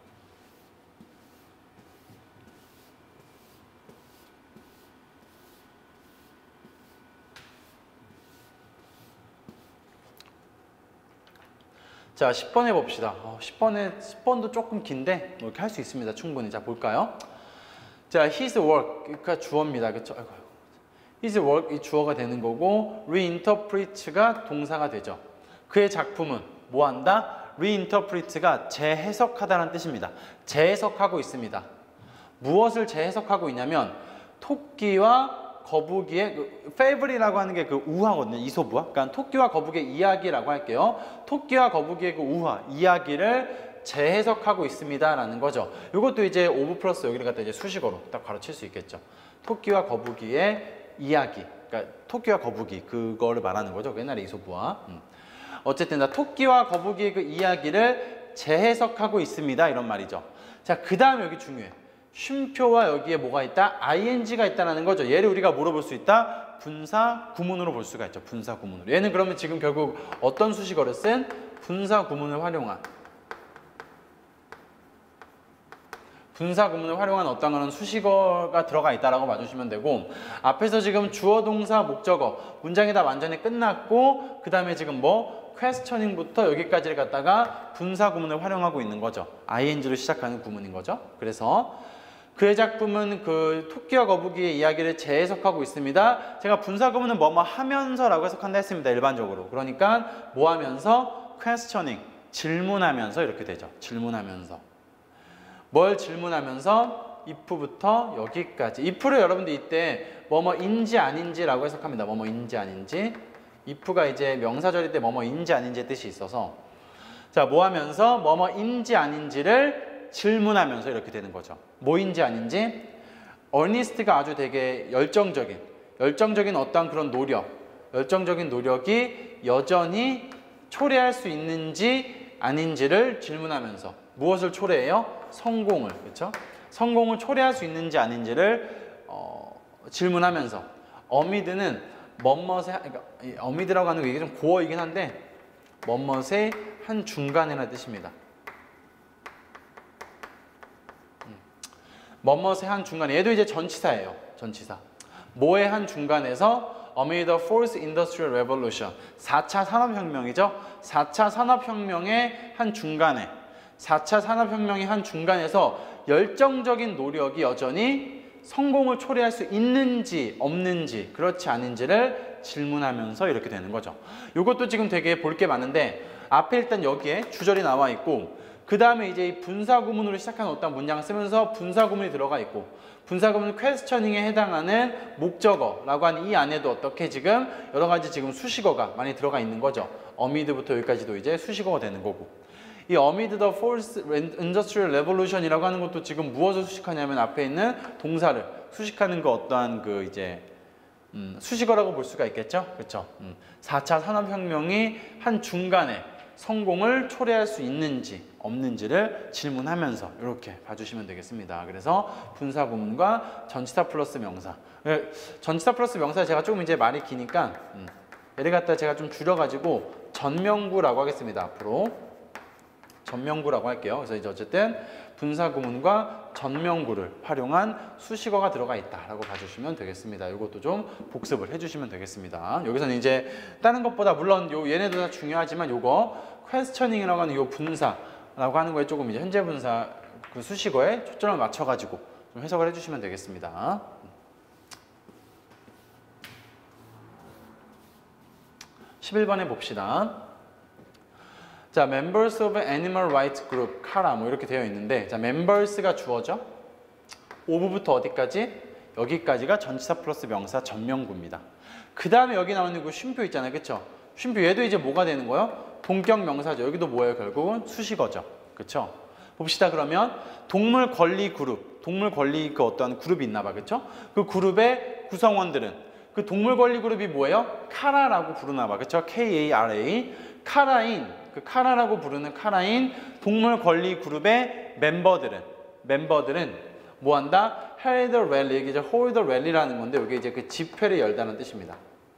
자, 십 번 해봅시다. 어, 십 번에, 십 번도 조금 긴데, 뭐 이렇게 할 수 있습니다. 충분히. 자, 볼까요? 자, his work. 그러니까 주어입니다. 그쵸? 아이고, 아이고. his work, 이 주어가 되는 거고, reinterpret가 동사가 되죠. 그의 작품은 뭐 한다? reinterpret가 재해석하다는 뜻입니다. 재해석하고 있습니다. 무엇을 재해석하고 있냐면, 토끼와 거북이의 그 fable이라고 하는 게 그 우화거든요. 이솝우화. 그러니까 토끼와 거북이의 이야기라고 할게요. 토끼와 거북이의 그 우화, 이야기를 재해석하고 있습니다라는 거죠. 이것도 이제 오브 플러스 여기를 갖다 이제 수식어로 딱 가로칠 수 있겠죠. 토끼와 거북이의 이야기. 그러니까 토끼와 거북이 그거를 말하는 거죠. 옛날에 이솝우화. 음. 어쨌든 다 토끼와 거북이의 그 이야기를 재해석하고 있습니다. 이런 말이죠. 자, 그 다음에 여기 중요해. 쉼표와 여기에 뭐가 있다? 아이엔지가 있다는 거죠. 얘를 우리가 뭐로 볼 수 있다? 분사 구문으로 볼 수가 있죠. 분사 구문으로. 얘는 그러면 지금 결국 어떤 수식어를 쓴? 분사 구문을 활용한 분사 구문을 활용한 어떤 거는 수식어가 들어가 있다라고 봐주시면 되고, 앞에서 지금 주어, 동사, 목적어 문장이 다 완전히 끝났고, 그 다음에 지금 뭐 questioning부터 여기까지를 갖다가 분사 구문을 활용하고 있는 거죠. 아이엔지로 시작하는 구문인 거죠. 그래서 그의 작품은 그 토끼와 거북이의 이야기를 재해석하고 있습니다. 제가 분사 구문은 뭐뭐 하면서라고 해석한다 했습니다. 일반적으로. 그러니까 뭐 하면서? questioning, 질문하면서 이렇게 되죠. 질문하면서. 뭘 질문하면서? if부터 여기까지. if를 여러분들 이때 뭐뭐인지 아닌지라고 해석합니다. 뭐뭐인지 아닌지. if가 이제 명사절일 때 뭐뭐인지 아닌지의 뜻이 있어서, 자, 뭐 하면서? 뭐뭐인지 아닌지를 질문하면서 이렇게 되는 거죠. 뭐인지 아닌지. earnest가 아주 되게 열정적인, 열정적인 어떤 그런 노력, 열정적인 노력이 여전히 초래할 수 있는지 아닌지를 질문하면서. 무엇을 초래해요? 성공을. 그렇죠? 성공을 초래할 수 있는지 아닌지를 어, 질문하면서. 어미드는 뭐뭇의, 그러니까 어미드라고 하는 거 이게 좀 고어이긴 한데 뭐뭇의 한 중간이라는 뜻입니다. 뭐뭇의 한 중간에, 얘도 이제 전치사예요. 전치사. 뭐의 한 중간에서 amid the fourth industrial revolution, 사 차 산업혁명이죠. 사 차 산업혁명의 한 중간에, 사 차 산업혁명의 한 중간에서 열정적인 노력이 여전히 성공을 초래할 수 있는지 없는지 그렇지 않은지를 질문하면서 이렇게 되는 거죠. 이것도 지금 되게 볼 게 많은데, 앞에 일단 여기에 주절이 나와 있고, 그 다음에 이제 이 분사구문으로 시작한 어떤 문장을 쓰면서 분사구문이 들어가 있고, 분사구문 questioning에 해당하는 목적어라고 하는 이 안에도 어떻게 지금 여러 가지 지금 수식어가 많이 들어가 있는 거죠. amid부터 여기까지도 이제 수식어가 되는 거고, 이 amid the fourth industrial revolution이라고 하는 것도 지금 무엇을 수식하냐면 앞에 있는 동사를 수식하는 그 어떠한 그 이제 음, 수식어라고 볼 수가 있겠죠. 그렇죠. 음, 사 차 산업혁명이 한 중간에 성공을 초래할 수 있는지 없는지를 질문하면서 이렇게 봐주시면 되겠습니다. 그래서 분사 구문과 전치사 플러스 명사. 전치사 플러스 명사 제가 조금 이제 말이 기니까 음, 얘를 갖다 제가 좀 줄여가지고 전명구라고 하겠습니다. 앞으로 전명구라고 할게요. 그래서 이제 어쨌든 분사 구문과 전명구를 활용한 수식어가 들어가 있다라고 봐주시면 되겠습니다. 이것도 좀 복습을 해주시면 되겠습니다. 여기서는 이제 다른 것보다 물론 요 얘네도 다 중요하지만 요거 questioning이라고 하는 요 분사라고 하는 거에 조금 이제 현재 분사 그 수식어에 초점을 맞춰가지고 좀 해석을 해주시면 되겠습니다. 십일 번에 봅시다. 자, members of animal rights group, 카라 뭐 이렇게 되어 있는데, 자, members가 주어죠. of부터 어디까지? 여기까지가 전치사 플러스 명사 전명구입니다. 그 다음에 여기 나오는 그 쉼표 있잖아요, 그쵸? 쉼표 얘도 이제 뭐가 되는 거예요? 동격 명사죠. 여기도 뭐예요? 결국은 수식어죠, 그쵸? 봅시다. 그러면 동물 권리 그룹, 동물 권리 그 어떠한 그룹이 있나 봐, 그쵸? 그 그룹의 구성원들은 그 동물 권리 그룹이 뭐예요? 카라라고 부르나 봐, 그쵸? 케이 에이 알 에이, 카라인, 그 카라라고 부르는 카라인 동물 권리 그룹의 멤버들은 멤버들은 뭐 한다? hold a rally, 이게 이제 hold a rally라는 건데 이게 이제 그 집회를 열다는 뜻입니다.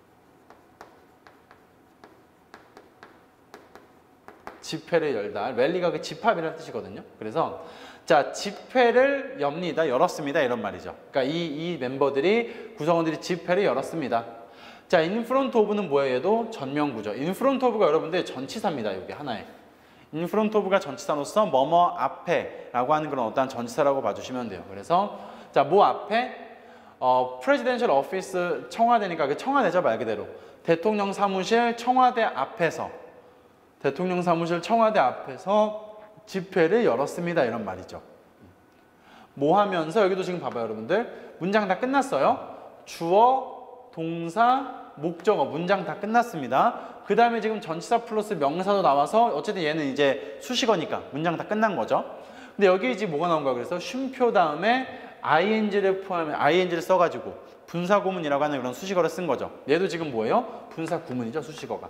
집회를 열다. 랠리가 그 집합이라는 뜻이거든요. 그래서 자, 집회를 엽니다. 열었습니다. 이런 말이죠. 그러니까 이, 이 멤버들이 구성원들이 집회를 열었습니다. 자, in front of는 뭐예요? 얘도 전명구죠. in front of가 여러분들 전치사입니다. 여기 하나에. in front of가 전치사로서 뭐뭐 앞에라고 하는 그런 어떠한 전치사라고 봐주시면 돼요. 그래서 자, 뭐 앞에 어, presidential office 청와대니까 그 청와대죠, 말 그대로. 대통령 사무실 청와대 앞에서 대통령 사무실 청와대 앞에서 집회를 열었습니다. 이런 말이죠. 뭐 하면서 여기도 지금 봐봐요, 여러분들. 문장 다 끝났어요. 주어, 동사, 목적어 문장 다 끝났습니다. 그 다음에 지금 전치사 플러스 명사도 나와서 어쨌든 얘는 이제 수식어니까 문장 다 끝난 거죠. 근데 여기 이제 뭐가 나온 거야? 그래서 쉼표 다음에 아이엔지를 포함해 아이엔지를 써가지고 분사구문이라고 하는 그런 수식어를 쓴 거죠. 얘도 지금 뭐예요? 분사구문이죠, 수식어가.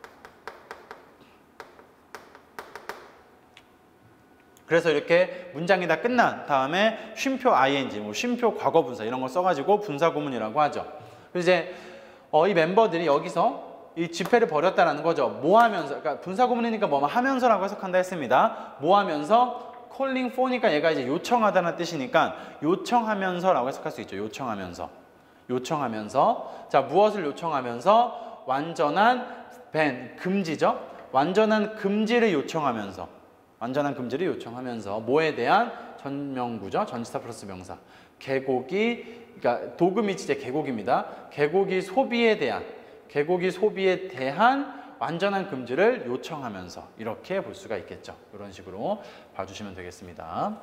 그래서 이렇게 문장이 다 끝난 다음에 쉼표 아이엔지, 뭐 쉼표 과거분사 이런 걸 써가지고 분사구문이라고 하죠. 그래서 이제 어, 이 멤버들이 여기서 이 집회를 벌였다는 거죠. 뭐 하면서, 그러니까 분사구문이니까 뭐 하면서라고 해석한다 했습니다. 뭐 하면서 calling for니까 얘가 이제 요청하다는 뜻이니까 요청하면서라고 해석할 수 있죠. 요청하면서, 요청하면서. 자, 무엇을 요청하면서? 완전한 밴, 금지죠. 완전한 금지를 요청하면서. 완전한 금지를 요청하면서 뭐에 대한 전명구죠. 전치사 플러스 명사. 개고기, 그러니까 도금이지제 개고기입니다. 개고기 소비에 대한, 개고기 소비에 대한 완전한 금지를 요청하면서 이렇게 볼 수가 있겠죠. 이런 식으로 봐주시면 되겠습니다.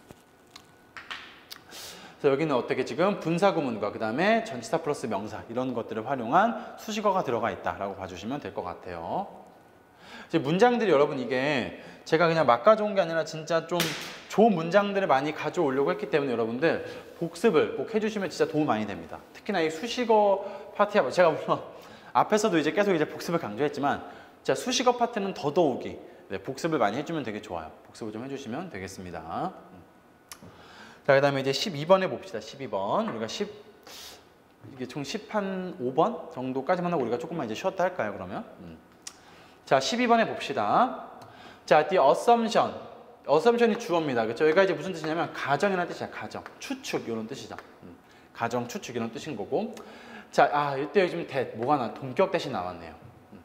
그래서 여기는 어떻게 지금 분사구문과 그 다음에 전치사 플러스 명사 이런 것들을 활용한 수식어가 들어가 있다라고 봐주시면 될 것 같아요. 이제 문장들이 여러분 이게 제가 그냥 막 가져온 게 아니라 진짜 좀 좋은 문장들을 많이 가져오려고 했기 때문에 여러분들 복습을 꼭 해주시면 진짜 도움 많이 됩니다. 특히나 이 수식어 파트야, 제가 물론 앞에서도 이제 계속 이제 복습을 강조했지만 자, 수식어 파트는 더더욱이 네, 복습을 많이 해주면 되게 좋아요. 복습을 좀 해주시면 되겠습니다. 자, 그 다음에 이제 십이 번에 봅시다. 십이 번. 우리가 십, 이게 총 십오 번 정도까지만 하고 우리가 조금만 이제 쉬었다 할까요, 그러면? 음. 자, 십이 번에 봅시다. 자, the assumption. assumption이 주어입니다. 그렇죠? 여기가 이제 무슨 뜻이냐면 가정이라는 뜻이야. 가정. 추측 이런 뜻이죠. 음. 가정, 추측 이런 뜻인 거고. 자, 아, 이때 요즘 대, 뭐가 나? 동격 대신 나왔네요. 음.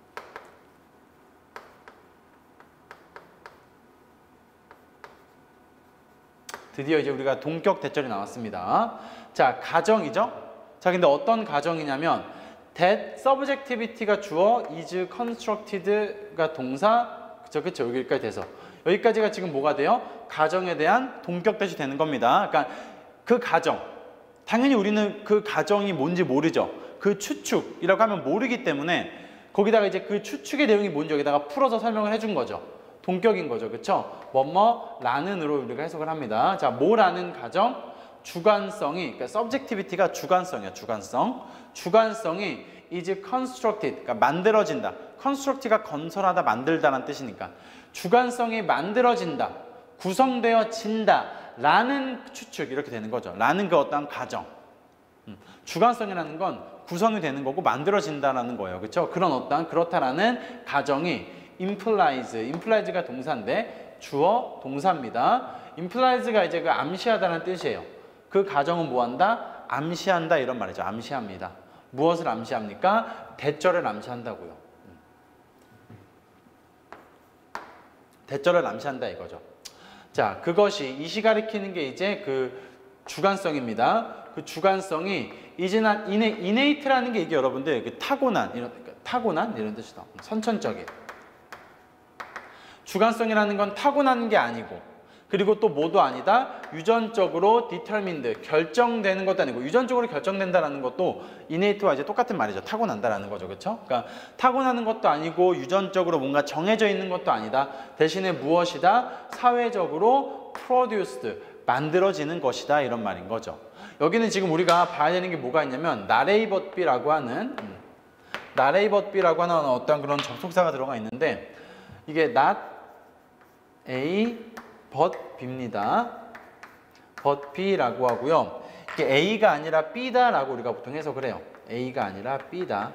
드디어 이제 우리가 동격 대절이 나왔습니다. 자, 가정이죠? 자, 근데 어떤 가정이냐면 that subjectivity가 주어, is constructed가 동사, 그쵸, 그쵸, 여기까지 돼서 여기까지가 지금 뭐가 돼요? 가정에 대한 동격 대시 되는 겁니다. 그러니까 그 가정, 당연히 우리는 그 가정이 뭔지 모르죠. 그 추측이라고 하면 모르기 때문에 거기다가 이제 그 추측의 내용이 뭔지 여기다가 풀어서 설명을 해준 거죠. 동격인 거죠, 그쵸? 뭐뭐라는으로 우리가 해석을 합니다. 자, 뭐라는 가정? 주관성이, 그러니까 subjectivity가 주관성이야, 주관성. 주관성이 is constructed, 그러니까 만들어진다. construct가 건설하다, 만들다라는 뜻이니까 주관성이 만들어진다, 구성되어진다 라는 추측 이렇게 되는 거죠. 라는 그 어떤 가정. 음, 주관성이라는 건 구성이 되는 거고 만들어진다라는 거예요. 그렇죠? 그런 어떤 그렇다라는 가정이 implies, implies가 동사인데 주어 동사입니다. implies가 이제 그 암시하다는 뜻이에요. 그 가정은 뭐한다? 암시한다 이런 말이죠. 암시합니다. 무엇을 암시합니까? 대절을 암시한다고요. 대절을 암시한다 이거죠. 자, 그것이 이시 가리키는 게 이제 그 주관성입니다. 그 주관성이 is not innate라는 게 이게 여러분들 그 타고난 이런 그러니까 타고난 이런 뜻이다. 선천적인. 주관성이라는 건 타고난 게 아니고, 그리고 또 뭐도 아니다. 유전적으로 determined, 결정되는 것도 아니고, 유전적으로 결정된다라는 것도 innate와 이제 똑같은 말이죠. 타고난다라는 거죠. 그렇죠? 그러니까 타고나는 것도 아니고 유전적으로 뭔가 정해져 있는 것도 아니다. 대신에 무엇이다? 사회적으로 produced, 만들어지는 것이다. 이런 말인 거죠. 여기는 지금 우리가 봐야 되는 게 뭐가 있냐면 나레이 벗비라고 하는 음, 나레이 벗비라고 하는 어떤 그런 접속사가 들어가 있는데, 이게 not A but B입니다. but B라고 하고요. 이게 A가 아니라 B다라고 우리가 보통 해석을 해요. A가 아니라 B다.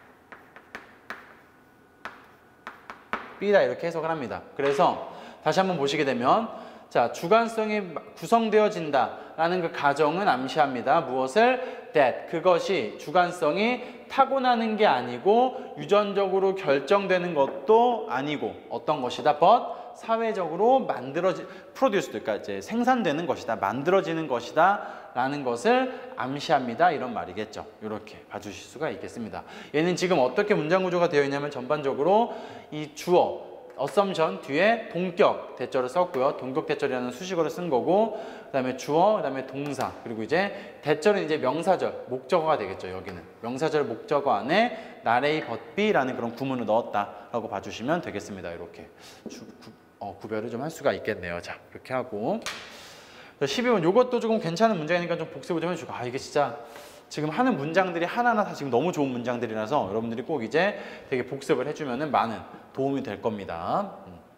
B다 이렇게 해석을 합니다. 그래서 다시 한번 보시게 되면, 자, 주관성이 구성되어진다라는 그 가정은 암시합니다. 무엇을? that, 그것이 주관성이 타고나는 게 아니고 유전적으로 결정되는 것도 아니고 어떤 것이다? but 사회적으로 만들어지, produced, 그러니까 이제 생산되는 것이다, 만들어지는 것이다 라는 것을 암시합니다. 이런 말이겠죠. 이렇게 봐주실 수가 있겠습니다. 얘는 지금 어떻게 문장 구조가 되어 있냐면 전반적으로 이 주어 assumption 뒤에 동격 대절을 썼고요. 동격 대절이라는 수식어를 쓴 거고, 그 다음에 주어, 그 다음에 동사, 그리고 이제 대절은 이제 명사절, 목적어가 되겠죠. 여기는 명사절 목적어 안에 나레이 벗비라는 그런 구문을 넣었다라고 봐주시면 되겠습니다. 이렇게 주, 구, 어, 구별을 좀 할 수가 있겠네요. 자, 이렇게 하고 십이 번 요것도 조금 괜찮은 문장이니까 좀 복습을 좀 해주고, 아 이게 진짜 지금 하는 문장들이 하나하나 다 지금 너무 좋은 문장들이라서 여러분들이 꼭 이제 되게 복습을 해주면 많은 도움이 될 겁니다.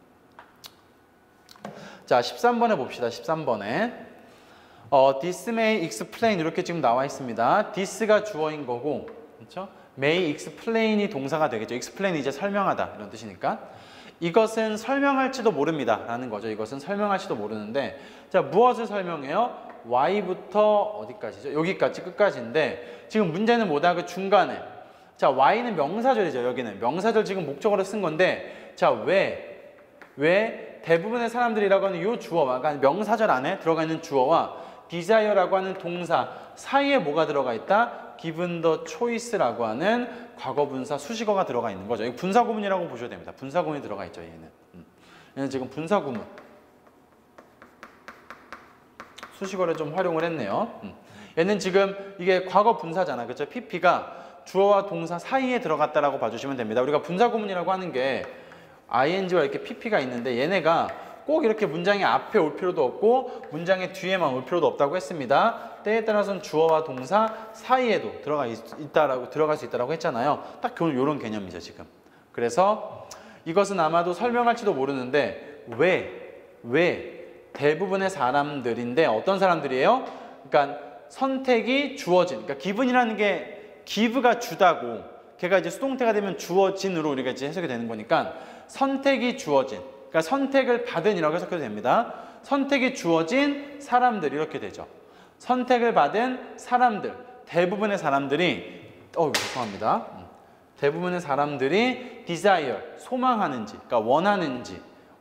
자, 십삼 번에 봅시다. 십삼 번에 어, this may explain 이렇게 지금 나와 있습니다. this가 주어인 거고, 그렇죠? may explain이 동사가 되겠죠. explain이 이제 설명하다 이런 뜻이니까 이것은 설명할지도 모릅니다 라는 거죠. 이것은 설명할지도 모르는데, 자, 무엇을 설명해요? Y부터 어디까지죠? 여기까지, 끝까지인데 지금 문제는 뭐다? 그 중간에, 자, Y는 명사절이죠. 여기는 명사절 지금 목적어로 쓴 건데, 자, 왜? 왜 대부분의 사람들이라고 하는 이 주어와, 그러니까 명사절 안에 들어가 있는 주어와 desire라고 하는 동사 사이에 뭐가 들어가 있다? given the choice라고 하는 과거분사 수식어가 들어가 있는 거죠. 이거 분사구문이라고 보셔야 됩니다. 분사구문이 들어가 있죠. 얘는. 얘는 지금 분사구문 수식어를 좀 활용을 했네요. 얘는 지금 이게 과거 분사잖아. 그렇죠? 피피가 주어와 동사 사이에 들어갔다라고 봐주시면 됩니다. 우리가 분사구문이라고 하는 게 아이엔지와 이렇게 피피가 있는데 얘네가 꼭 이렇게 문장의 앞에 올 필요도 없고 문장의 뒤에만 올 필요도 없다고 했습니다. 때에 따라서는 주어와 동사 사이에도 들어가 있, 있다라고 들어갈 수 있다라고 했잖아요. 딱 이런 개념이죠 지금. 그래서 이것은 아마도 설명할지도 모르는데 왜, 왜 대부분의 사람들인데 어떤 사람들이에요? 그러니까 선택이 주어진, 그러니까 기분이라는 게 give가 주다고, 걔가 이제 수동태가 되면 주어진으로 우리가 이제 해석이 되는 거니까 선택이 주어진, 그러니까 선택을 받은이라고 해석해도 됩니다. 선택이 주어진 사람들 이렇게 되죠. 선택을 받은 사람들, 대부분의 사람들이, 어 죄송합니다. 대부분의 사람들이 desire, 소망하는지, 그러니까 원하는지,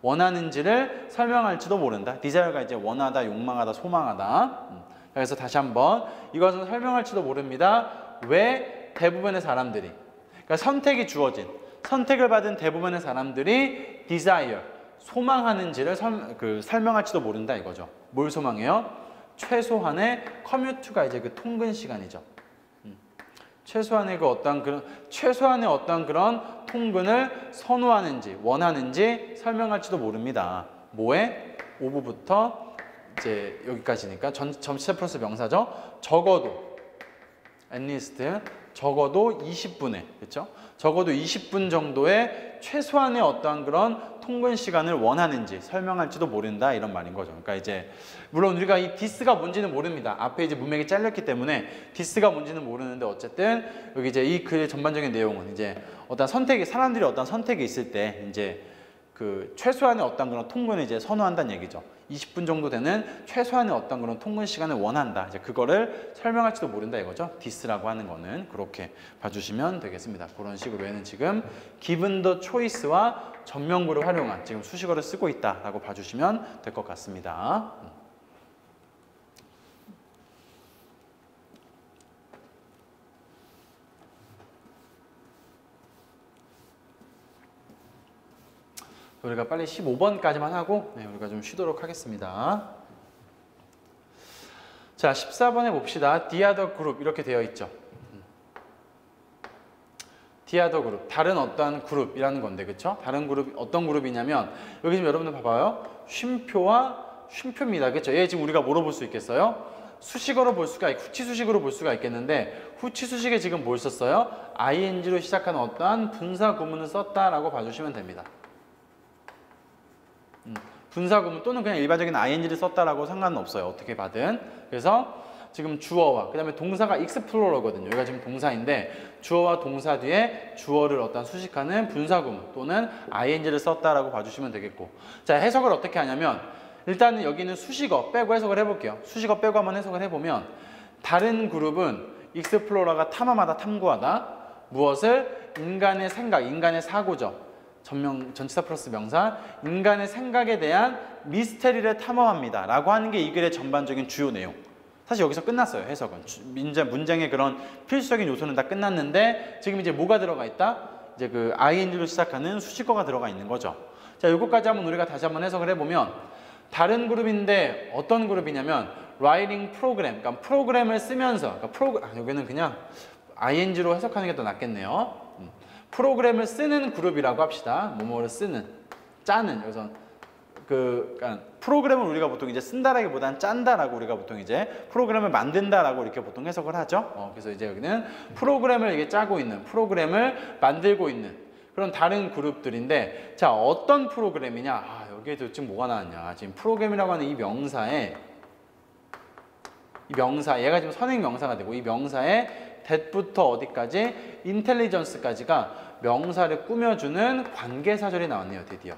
원하는지를 설명할지도 모른다. desire가 이제 원하다, 욕망하다, 소망하다. 그래서 다시 한번 이것은 설명할지도 모릅니다. 왜 대부분의 사람들이, 그러니까 선택이 주어진, 선택을 받은 대부분의 사람들이 desire, 소망하는지를 설, 그, 설명할지도 모른다 이거죠. 뭘 소망해요? 최소한의 커뮤트가 이제 그 통근 시간이죠. 음. 최소한의 그 어떤 그런 최소한의 어떤 그런 통근을 선호하는지 원하는지 설명할지도 모릅니다. 뭐에? 오브부터 이제 여기까지니까 전, 전체 플러스 명사죠. 적어도 at least 적어도 이십 분에, 그렇죠? 적어도 이십 분 정도의 최소한의 어떠한 그런 통근 시간을 원하는지 설명할지도 모른다 이런 말인 거죠. 그러니까 이제 물론 우리가 이 디스가 뭔지는 모릅니다. 앞에 이제 문맥이 잘렸기 때문에 디스가 뭔지는 모르는데 어쨌든 여기 이제 이 글의 전반적인 내용은 이제 어떤 선택이, 사람들이 어떤 선택이 있을 때 이제 그 최소한의 어떤 그런 통근을 이제 선호한다는 얘기죠. 이십 분 정도 되는 최소한의 어떤 그런 통근 시간을 원한다. 이제 그거를 설명할지도 모른다 이거죠. 디스라고 하는 거는 그렇게 봐주시면 되겠습니다. 그런 식으로 얘는 지금 given the choice와 전명구를 활용한 지금 수식어를 쓰고 있다라고 봐주시면 될 것 같습니다. 우리가 빨리 십오 번까지만 하고 네, 우리가 좀 쉬도록 하겠습니다. 자, 십사 번에 봅시다. The other group 이렇게 되어 있죠. The other group, 다른 어떠한 그룹이라는 건데, 그쵸? 다른 그룹, 어떤 그룹이냐면 여기 지금 여러분들 봐봐요. 쉼표와 쉼표입니다. 그쵸? 얘 지금 우리가 뭐로 볼 수 있겠어요? 수식어로 볼 수가, 후치 수식으로 볼 수가 있겠는데, 후치 수식에 지금 뭘 썼어요? 아이엔지로 시작하는 어떠한 분사 구문을 썼다라고 봐주시면 됩니다. 음, 분사 구문 또는 그냥 일반적인 아이엔지를 썼다라고 상관은 없어요. 어떻게 봐든. 그래서 지금 주어와 그 다음에 동사가 익스플로러거든요. 여기가 지금 동사인데 주어와 동사 뒤에 주어를 어떤 수식하는 분사 구문 또는 아이엔지를 썼다라고 봐주시면 되겠고, 자, 해석을 어떻게 하냐면 일단은 여기는 수식어 빼고 해석을 해볼게요. 수식어 빼고 한번 해석을 해보면 다른 그룹은 익스플로러가 탐험하다, 탐구하다. 무엇을? 인간의 생각, 인간의 사고죠. 전명, 전치사 플러스 명사. 인간의 생각에 대한 미스테리를 탐험합니다 라고 하는 게 이 글의 전반적인 주요 내용. 사실 여기서 끝났어요. 해석은. 문제, 문장의 그런 필수적인 요소는 다 끝났는데 지금 이제 뭐가 들어가 있다? 이제 그 아이엔지로 시작하는 수식어가 들어가 있는 거죠. 자, 요거까지 한번 우리가 다시 한번 해석을 해보면 다른 그룹인데 어떤 그룹이냐면 writing program, 그러니까 프로그램을 쓰면서, 그러니까 프로, 아, 여기는 그냥 아이엔지로 해석하는 게 더 낫겠네요. 음, 프로그램을 쓰는 그룹이라고 합시다. 뭐뭐를 쓰는, 짜는. 여기서 그 그러니까 프로그램을 우리가 보통 이제 쓴다라기보다는 짠다라고 우리가 보통 이제 프로그램을 만든다라고 이렇게 보통 해석을 하죠. 어, 그래서 이제 여기는 프로그램을 이게 짜고 있는, 프로그램을 만들고 있는 그런 다른 그룹들인데, 자, 어떤 프로그램이냐? 아, 여기에 도대체 뭐가 나왔냐? 지금 프로그램이라고 하는 이 명사에 이 명사, 얘가 지금 선행 명사가 되고 이 명사에 that부터 어디까지? intelligence까지가 명사를 꾸며주는 관계사절이 나왔네요. 드디어.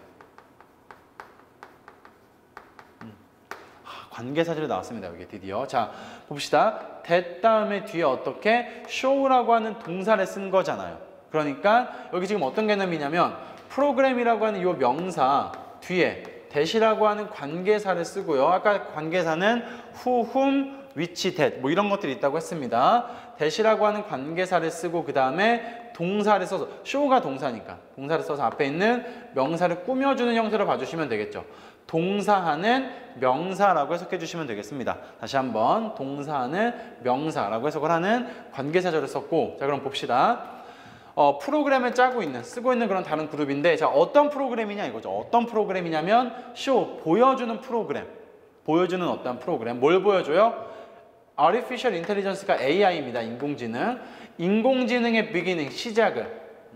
관계사절이 나왔습니다. 여기 드디어. 자, 봅시다. that 다음에 뒤에 어떻게? show라고 하는 동사를 쓴 거잖아요. 그러니까 여기 지금 어떤 개념이냐면 프로그램이라고 하는 이 명사 뒤에 that이라고 하는 관계사를 쓰고요. 아까 관계사는 who, whom, which, that 뭐 이런 것들이 있다고 했습니다. that이라고 하는 관계사를 쓰고 그 다음에 동사를 써서, show가 동사니까 동사를 써서 앞에 있는 명사를 꾸며주는 형태로 봐주시면 되겠죠. 동사하는 명사라고 해석해 주시면 되겠습니다. 다시 한번 동사하는 명사라고 해석을 하는 관계사절을 썼고, 자, 그럼 봅시다. 어, 프로그램을 짜고 있는, 쓰고 있는 그런 다른 그룹인데, 자, 어떤 프로그램이냐 이거죠. 어떤 프로그램이냐면 show, 보여주는 프로그램. 보여주는 어떤 프로그램. 뭘 보여줘요? Artificial Intelligence가 에이아이입니다. 인공지능. 인공지능의 beginning, 시작을.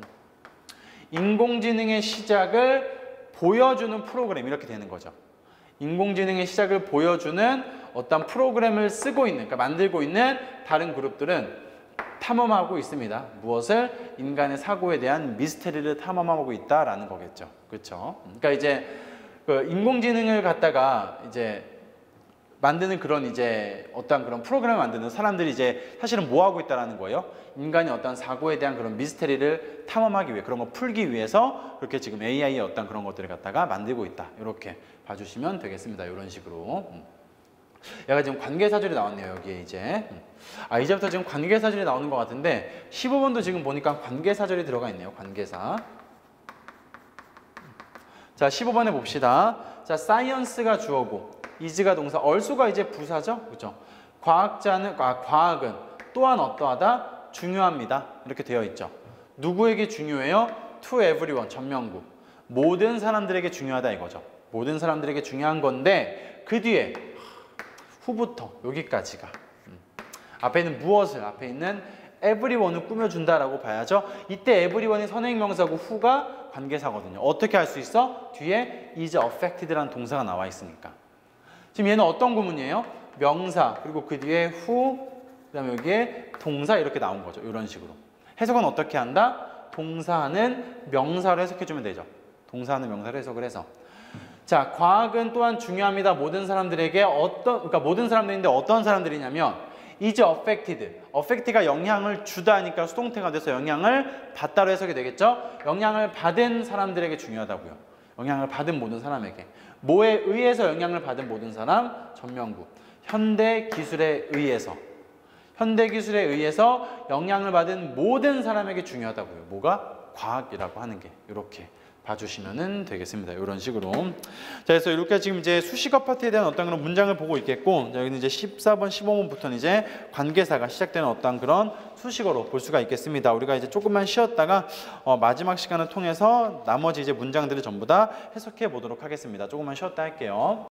인공지능의 시작을 보여주는 프로그램, 이렇게 되는 거죠. 인공지능의 시작을 보여주는 어떤 프로그램을 쓰고 있는, 그러니까 만들고 있는 다른 그룹들은 탐험하고 있습니다. 무엇을? 인간의 사고에 대한 미스테리를 탐험하고 있다라는 거겠죠. 그렇죠? 그러니까 이제 그 인공지능을 갖다가 이제 만드는 그런 이제 어떤 그런 프로그램을 만드는 사람들이 이제 사실은 뭐 하고 있다라는 거예요? 인간의 어떤 사고에 대한 그런 미스테리를 탐험하기 위해, 그런 거 풀기 위해서 그렇게 지금 에이아이의 어떤 그런 것들을 갖다가 만들고 있다. 이렇게 봐주시면 되겠습니다. 이런 식으로. 얘가 지금 관계사절이 나왔네요. 여기에 이제. 아, 이제부터 지금 관계사절이 나오는 것 같은데 십오 번도 지금 보니까 관계사절이 들어가 있네요. 관계사. 자, 십오 번에 봅시다. 자, science가 주어고 is가 동사, also가 이제 부사죠. 그렇죠? 과학자는, 아, 과학은 또한 어떠하다? 중요합니다. 이렇게 되어 있죠. 누구에게 중요해요? To everyone, 전명구. 모든 사람들에게 중요하다 이거죠. 모든 사람들에게 중요한 건데 그 뒤에 후부터 여기까지가 음. 앞에 있는 무엇을, 앞에 있는 everyone을 꾸며준다라고 봐야죠. 이때 everyone이 선행명사고 who가 관계사거든요. 어떻게 할 수 있어? 뒤에 is affected라는 동사가 나와 있으니까. 지금 얘는 어떤 구문이에요? 명사, 그리고 그 뒤에 who, 그 다음에 여기에 동사 이렇게 나온 거죠. 이런 식으로. 해석은 어떻게 한다? 동사하는 명사로 해석해주면 되죠. 동사하는 명사로 해석을 해서. 자, 과학은 또한 중요합니다. 모든 사람들에게 어떤, 그러니까 모든 사람들인데 어떤 사람들이냐면 is affected. affect가 영향을 주다니까 수동태가 돼서 영향을 받다로 해석이 되겠죠. 영향을 받은 사람들에게 중요하다고요. 영향을 받은 모든 사람에게. 뭐에 의해서 영향을 받은 모든 사람? 전명구. 현대 기술에 의해서. 현대 기술에 의해서 영향을 받은 모든 사람에게 중요하다고요. 뭐가? 과학이라고 하는 게. 이렇게 봐주시면 되겠습니다. 이런 식으로. 자, 그래서 이렇게 지금 이제 수식어 파트에 대한 어떤 그런 문장을 보고 있겠고, 자, 여기는 이제 십사 번, 십오 번부터는 이제 관계사가 시작되는 어떤 그런 수식어로 볼 수가 있겠습니다. 우리가 이제 조금만 쉬었다가 어, 마지막 시간을 통해서 나머지 이제 문장들을 전부 다 해석해 보도록 하겠습니다. 조금만 쉬었다 할게요.